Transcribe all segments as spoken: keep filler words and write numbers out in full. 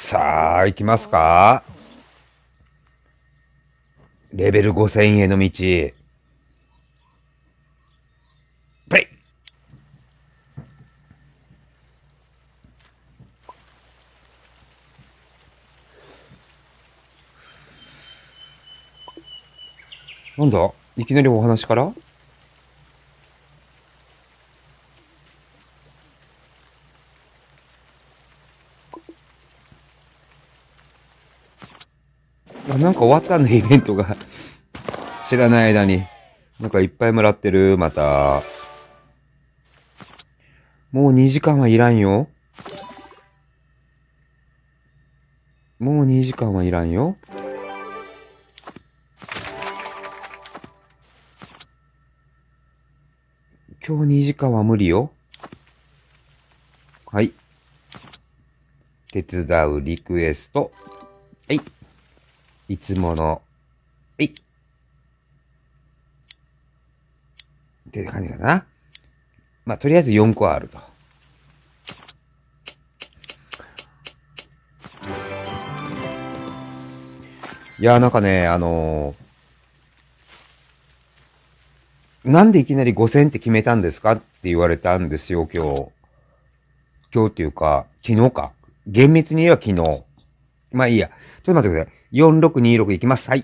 さあ、行きますか？レベルごせんへの道。プレイ。なんだいきなりお話から。あ、なんか終わったんだ、イベントが。知らない間に。なんかいっぱいもらってる、また。もうにじかんはいらんよ。もうにじかんはいらんよ。今日にじかんは無理よ。はい。手伝うリクエスト。はい。いつもの。はい。って感じかな。まあ、とりあえずよんこあると。いやーなんかね、あのー、なんでいきなりごせんって決めたんですかって言われたんですよ、今日。今日っていうか、昨日か。厳密に言えば昨日。まあいいや。ちょっと待ってください。よんろくにろくいきます。はい。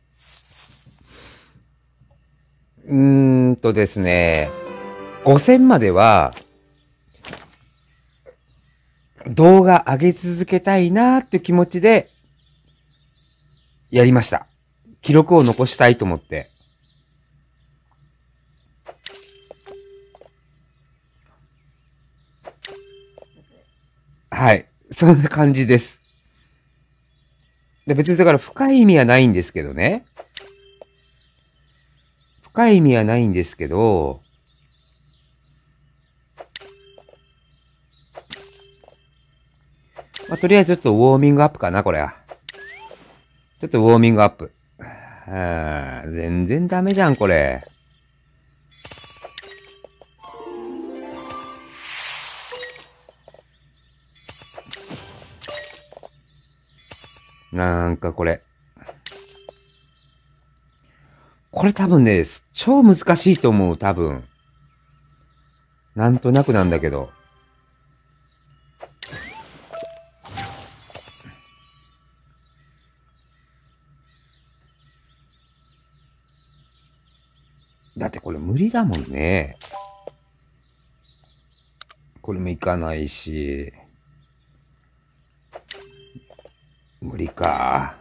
うーんとですね、ごせんまでは動画上げ続けたいなーっていう気持ちでやりました。記録を残したいと思って。はい。そんな感じです。で別にだから深い意味はないんですけどね。深い意味はないんですけど、まあ、とりあえずちょっとウォーミングアップかな、これは。ちょっとウォーミングアップ。はあ、全然ダメじゃん、これ。なんかこれ。これ多分ね、超難しいと思う、多分。なんとなくなんだけど。だってこれ無理だもんね。これもいかないし。無理か。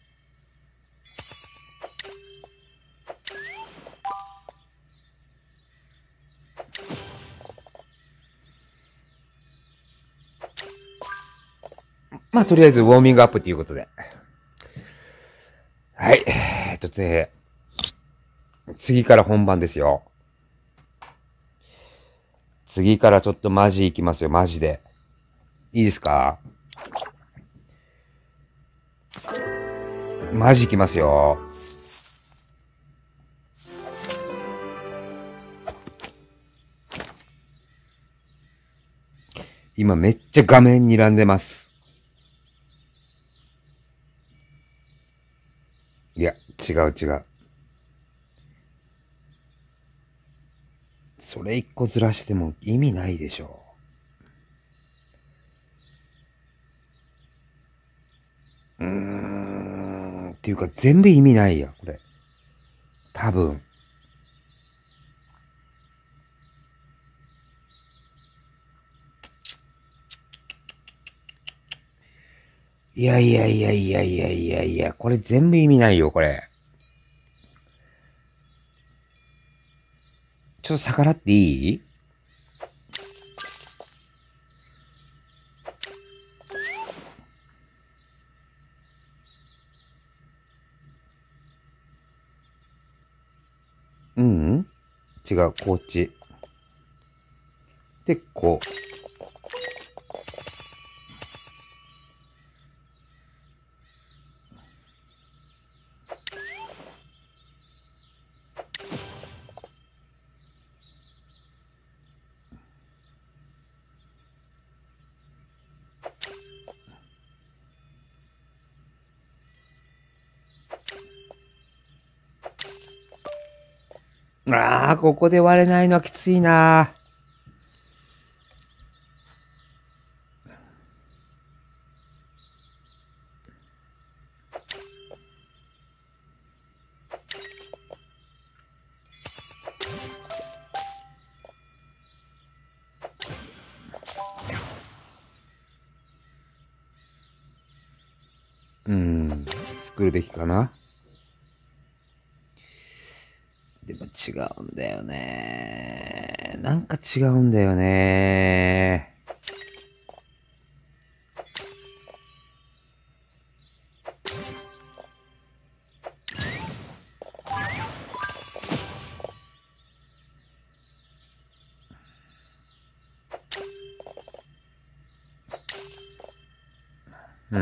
まあ、とりあえずウォーミングアップということで。はい。えっとね、次から本番ですよ。次からちょっとマジいきますよ、マジで。いいですか？マジいきますよ。今めっちゃ画面睨んでます。いや、違う違う。それ一個ずらしても意味ないでしょう。うーん。っていうか全部意味ないや、これ。多分。いやいやいやいやいやいやいや、これ全部意味ないよ、これ。ちょっと逆らっていい？うん、違う、こっち。で、こう。 ああ、ここで割れないのはきついな。うん、作るべきかな。でも違うんだよね。なんか違うんだよね。うん。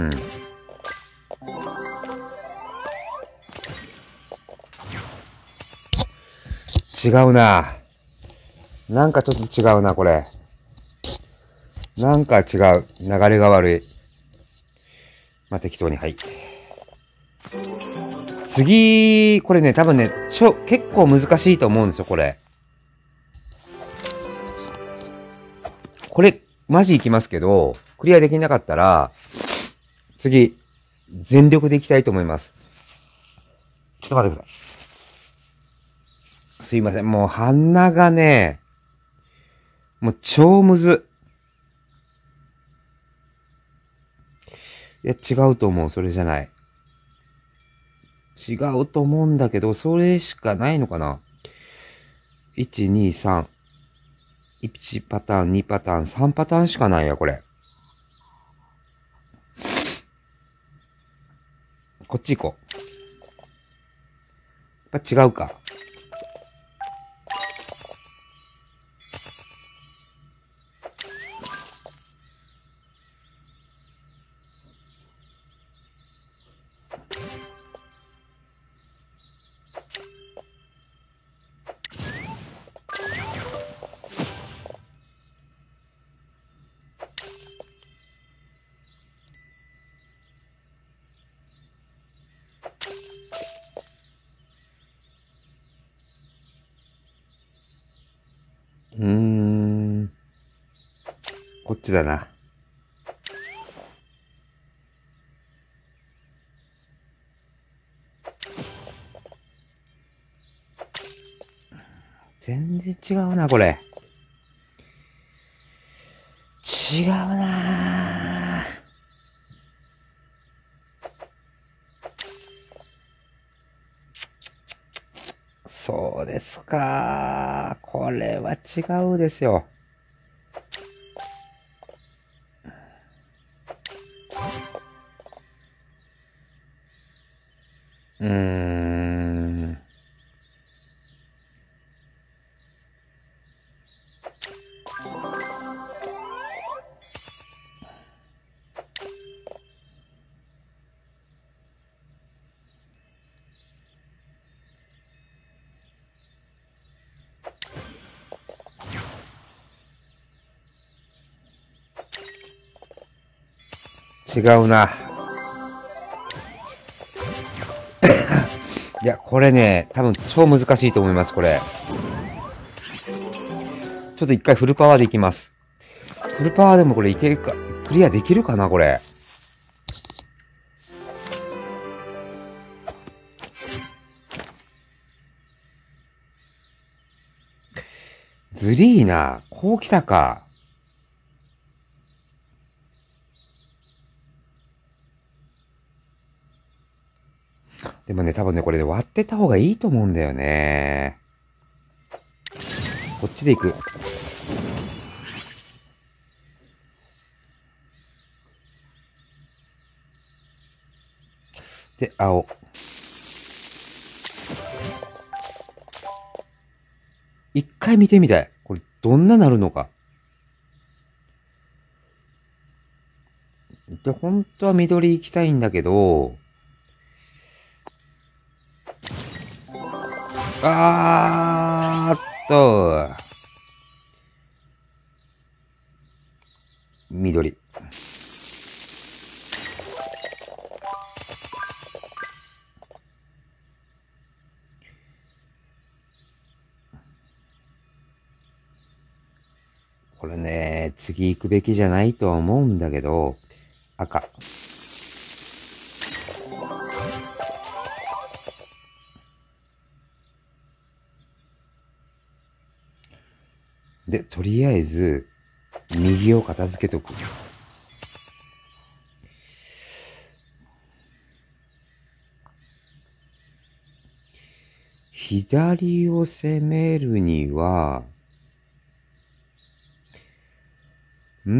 違うな。なんかちょっと違うな、これ。なんか違う。流れが悪い。まあ、適当に、はい。次、これね、多分ね、ちょ、結構難しいと思うんですよ、これ。これ、マジいきますけど、クリアできなかったら、次、全力でいきたいと思います。ちょっと待ってください。すいません。もう鼻がね、もう超むず。いや、違うと思う。それじゃない。違うと思うんだけど、それしかないのかな？ いち、に、さん。いちパターン、にパターン、さんパターンしかないや、これ。こっち行こう。やっぱ違うか。うーん。こっちだな。全然違うな、これ。違うな。そうですか。これは違うですよ。うーん。違うな。いや、これね、多分超難しいと思います、これ。ちょっと一回フルパワーでいきます。フルパワーでもこれいけるか、クリアできるかな、これ。ずりーな。こう来たか。でもね、多分ね、これで割ってた方がいいと思うんだよね。こっちで行く。で、青。一回見てみたい。これ、どんななるのか。で、本当は緑行きたいんだけど、あーっと、緑。 次行くべきじゃないとは思うんだけど、赤。で、とりあえず、右を片付けとく。左を攻めるには、うー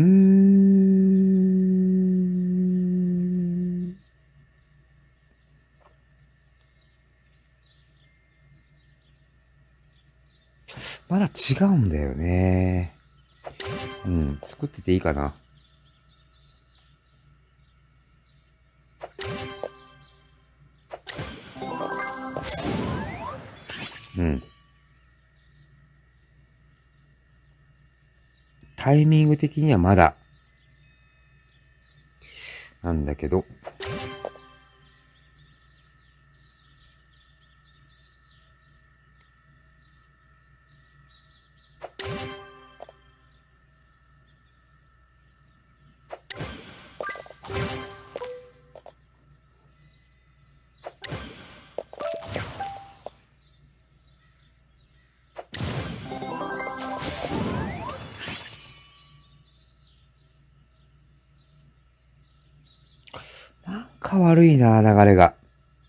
ん。まだ違うんだよね。うん、作ってていいかな。うん。タイミング的にはまだ、なんだけど、なんか悪いな、流れが。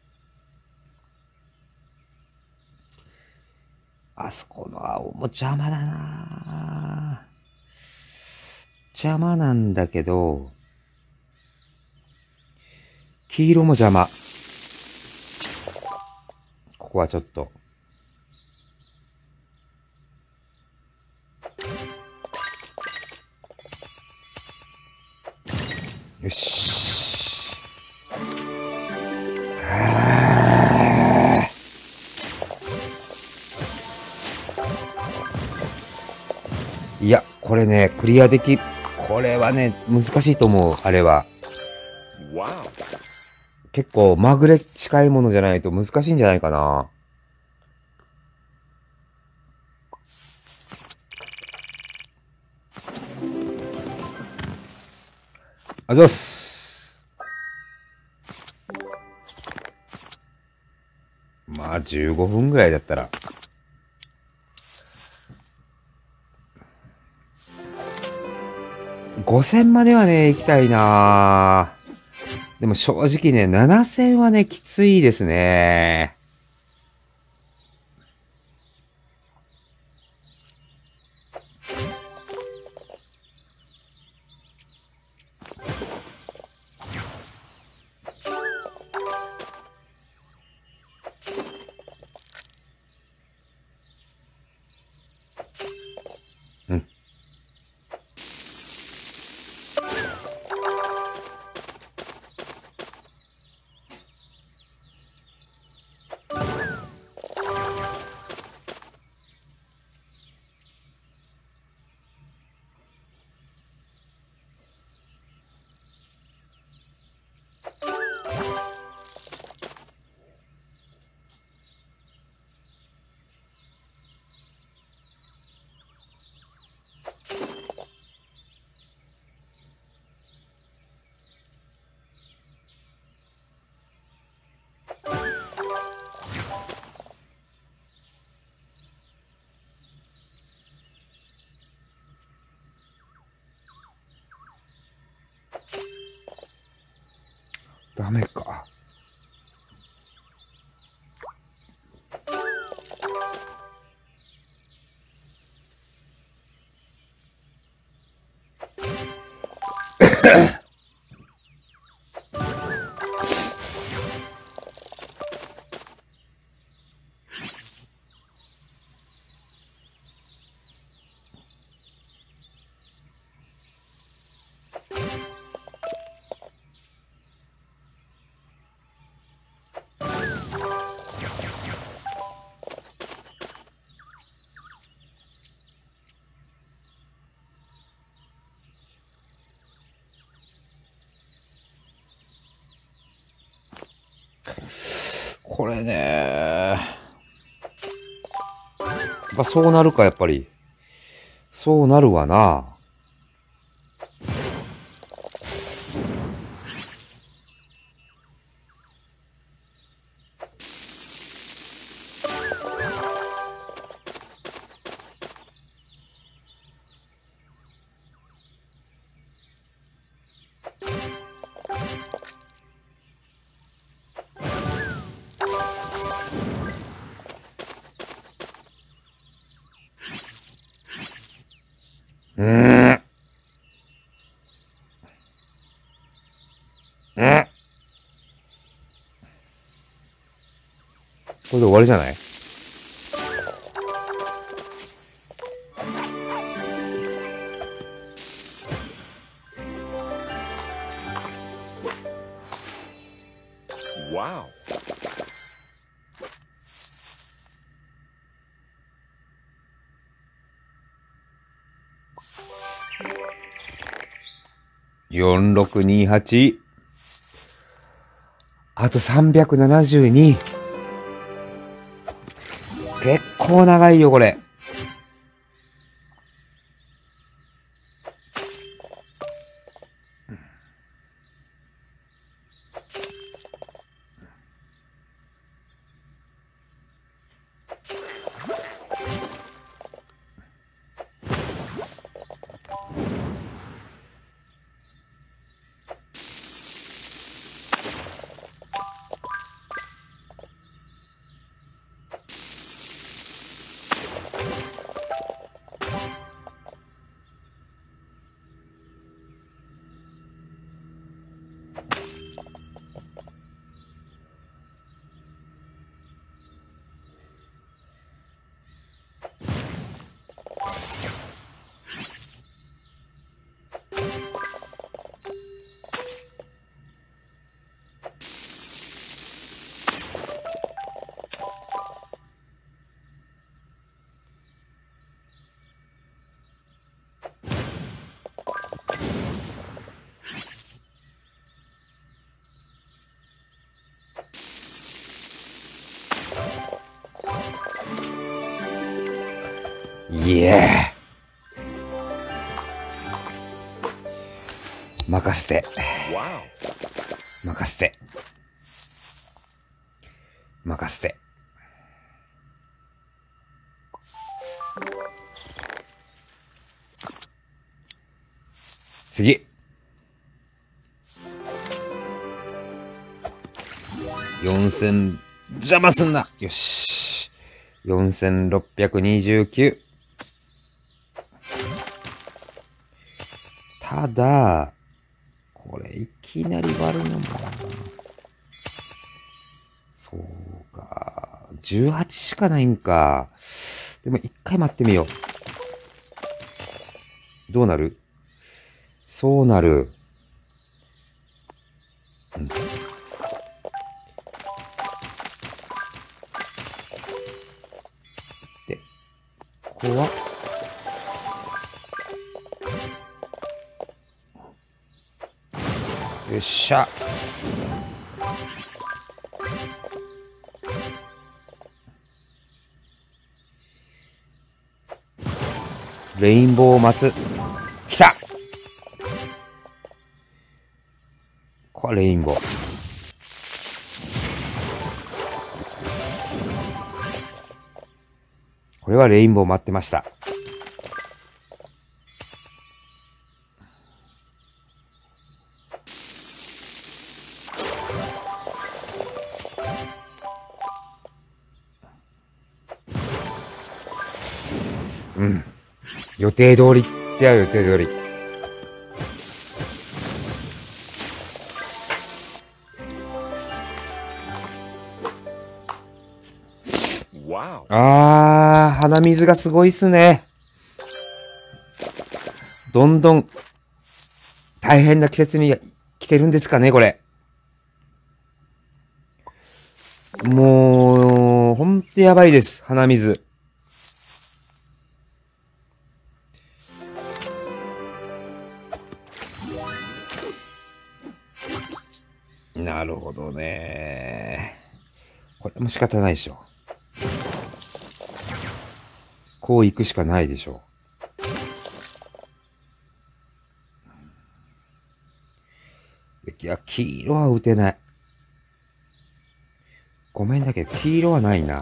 あそこの青も邪魔だな。邪魔なんだけど、黄色も邪魔。ここはちょっと。よし。はあ。いや、これね、クリアでき、これはね、難しいと思う、あれは。結構、まぐれ近いものじゃないと難しいんじゃないかな。あざっす。まあ、じゅうごふんぐらいだったら。ごせんまではね、行きたいな。でも正直ね、ななせんはね、きついですね。うん。ダメか。これね。まあ、そうなるか、やっぱり。そうなるわな。 ん。これで終わりじゃない？ わお。よんろくにはち。あとさんびゃくななじゅうに。結構長いよ、これ。いえ。任せて。任せて。任せて。次。よんせん、邪魔すんな。よし。よんせんろっぴゃくにじゅうきゅう。ただ、これいきなり割るのもな。そうか。じゅうはちしかないんか。でも一回待ってみよう。どうなる？そうなる。うん。で、ここは、よっしゃ。レインボー松。来た！これはレインボー。これはレインボー待ってました。うん。予定通りっては予定通り。あー、鼻水がすごいっすね。どんどん大変な季節に来てるんですかね、これ。もう、ほんとやばいです、鼻水。なるほどね。これも仕方ないでしょ。こう行くしかないでしょ。いや、黄色は打てない。ごめんだけど、黄色はないな。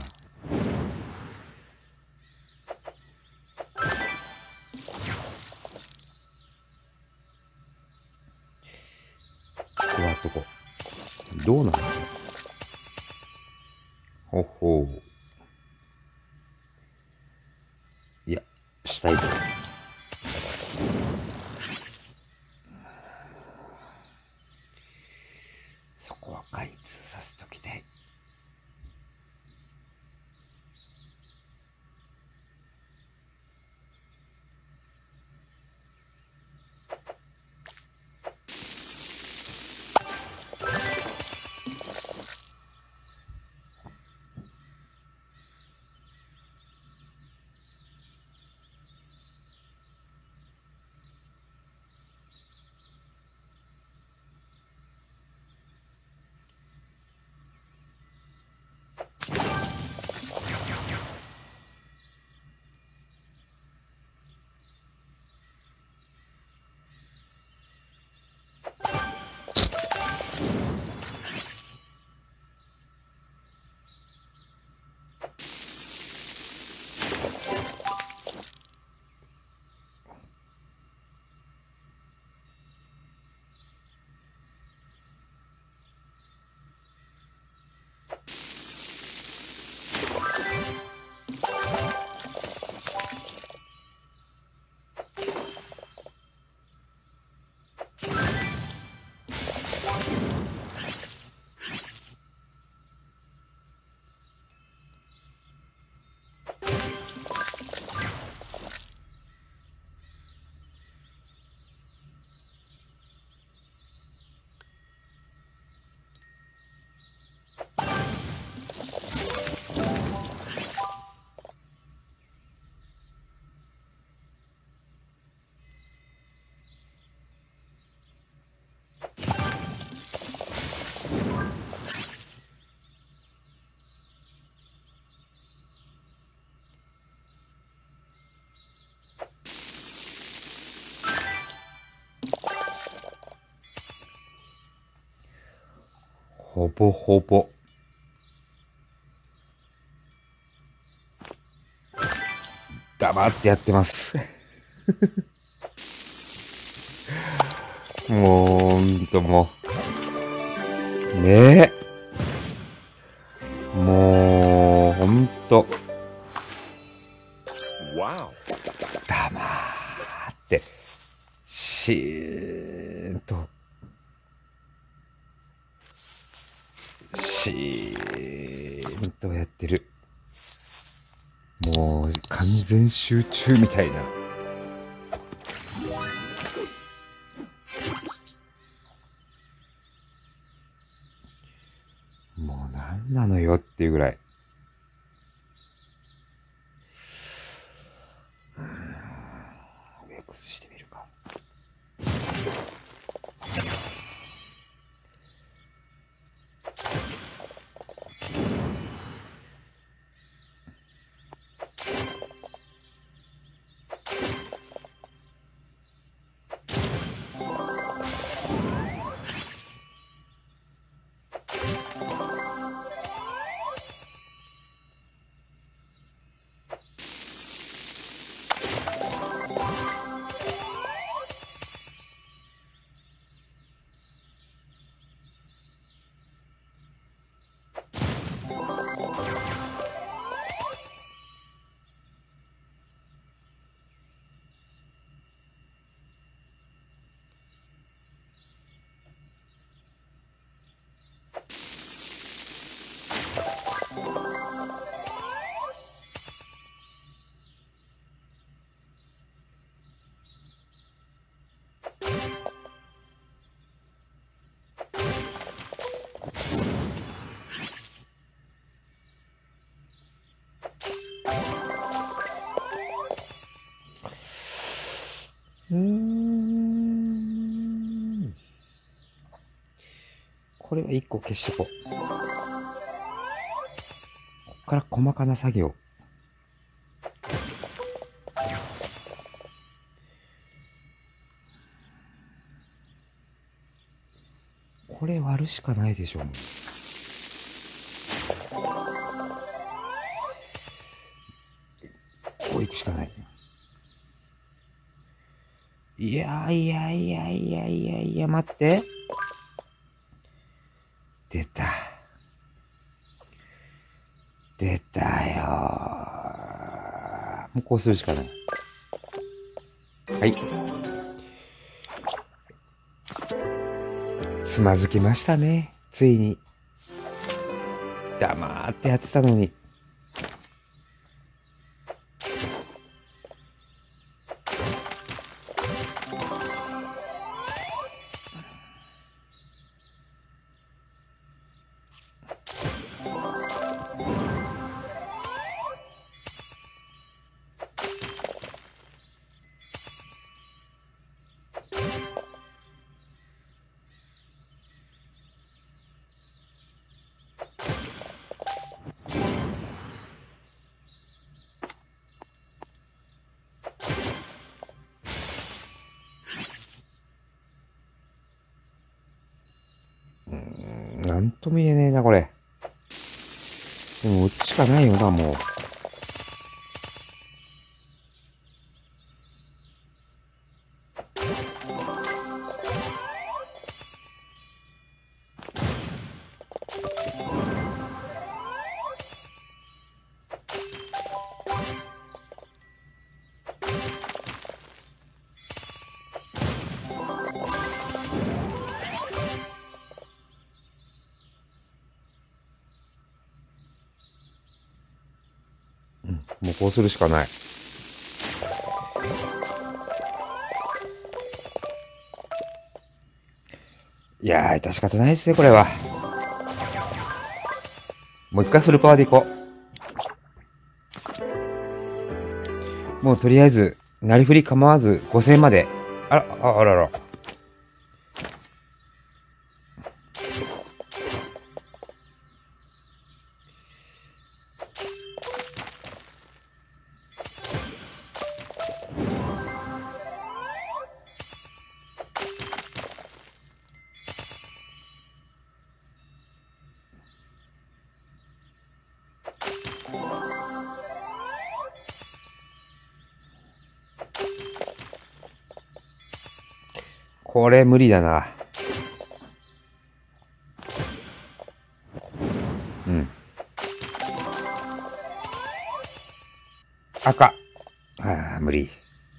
ここはどこ？どうなの？ほほう。いや、したいと。 開通させときたい。ほぼほぼ。黙ってやってます。もう、ほんともう。ねえ。もう、ほんと。黙って、しーんと。しーんとやってる。もう完全集中みたいな。もうなんなのよっていうぐらい。うーん、上崩してみるか。うーん。これは一個消しとこう。こっから細かな作業。これ割るしかないでしょう。こう行くしかない。いやいやいやいやいやいや、待って。出た。出たよ。もうこうするしかない。はい。つまずきましたね。 ついに。黙ってやってたのに。なんとも言えねえな、これ。でも打つしかないよな、もう。もうこうするしかない。いやー、致し方ないですよ、これは。もう一回フルパワーでいこう。もうとりあえず、なりふり構わずごせんまで。あら、ああらら。これ無理だな。うん。赤。ああ、無理。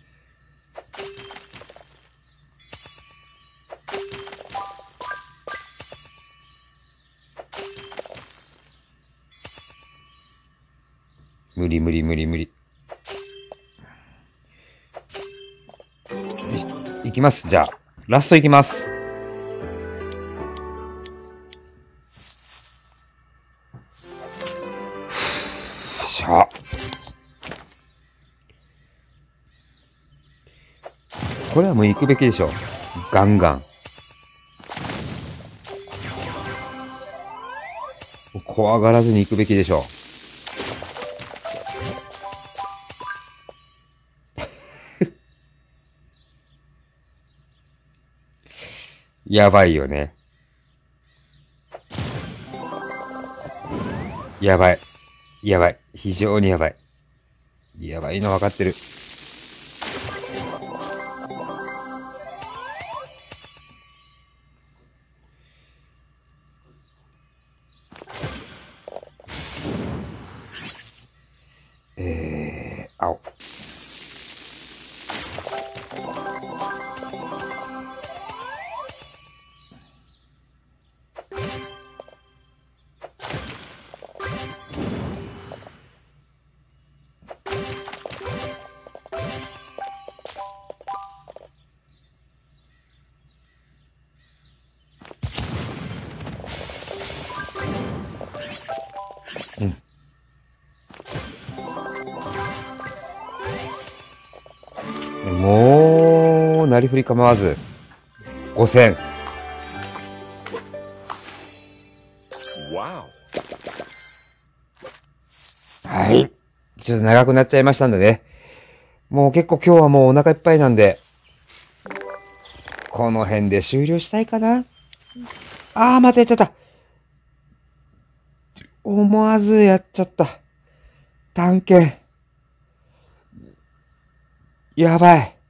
無理無理無理無理。いきます。じゃあ、ラストいきます。しゃあ。これはもう行くべきでしょ。ガンガン。怖がらずに行くべきでしょ。やばいよね。やばい。やばい。非常にやばい。やばいの分かってる。えー、青。うん。もう、なりふり構わず。ごせん。はい。ちょっと長くなっちゃいましたんでね。もう結構今日はもうお腹いっぱいなんで、この辺で終了したいかな。あー、またやっちゃった。思わずやっちゃった。探検。やばい。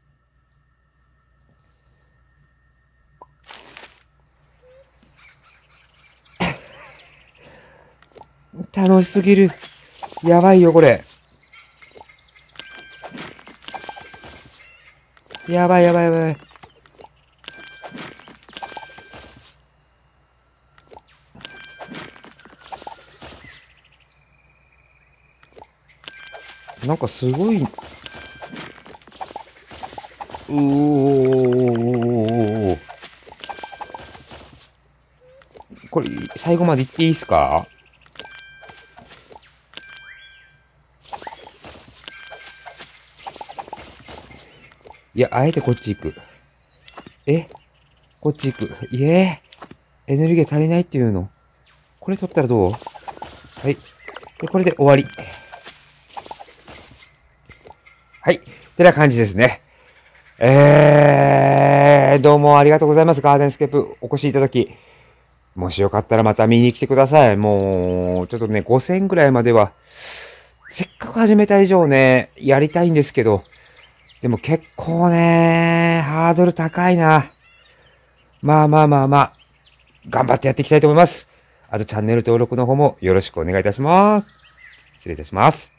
楽しすぎる。やばいよ、これ。やばいやばいやばい。 なんかすごい、うおー。これ、最後まで行っていいっすか？いや、あえてこっち行く。えこっち行く。いえエネルギー足りないっていうの。これ取ったらどう？はい。で、これで終わり。はい。ってな感じですね。えー、どうもありがとうございます。ガーデンスケープお越しいただき。もしよかったらまた見に来てください。もう、ちょっとね、ごせんぐらいまでは、せっかく始めた以上ね、やりたいんですけど、でも結構ね、ハードル高いな。まあまあまあまあ、頑張ってやっていきたいと思います。あとチャンネル登録の方もよろしくお願いいたします。失礼いたします。